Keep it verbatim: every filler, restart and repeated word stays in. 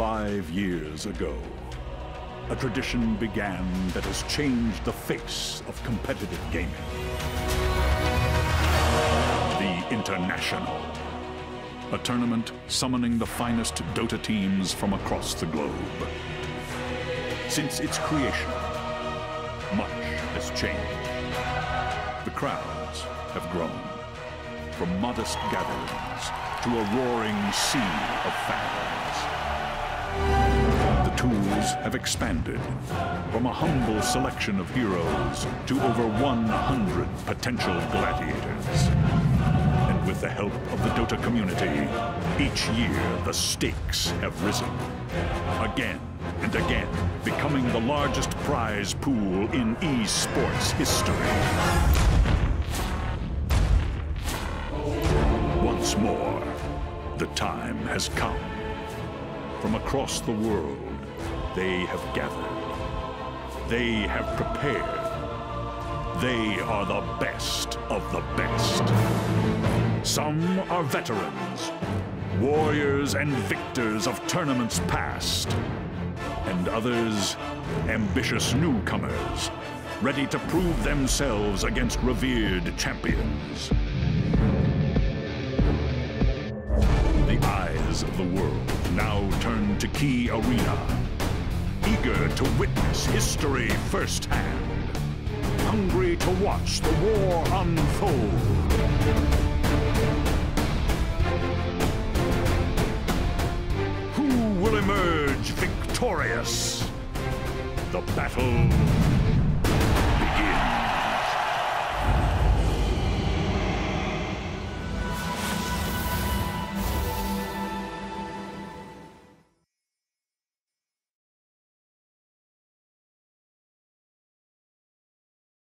Five years ago, a tradition began that has changed the face of competitive gaming. The International. A tournament summoning the finest Dota teams from across the globe. Since its creation, much has changed. The crowds have grown, from modest gatherings to a roaring sea of fans. The tools have expanded, from a humble selection of heroes to over one hundred potential gladiators. And with the help of the Dota community, each year the stakes have risen. Again and again, becoming the largest prize pool in esports history. Once more, the time has come. From across the world, they have gathered. They have prepared. They are the best of the best. Some are veterans, warriors and victors of tournaments past. And others, ambitious newcomers, ready to prove themselves against revered champions. The eyes of the world now turn to Key Arena, eager to witness history firsthand, hungry to watch the war unfold. Who will emerge victorious? The battle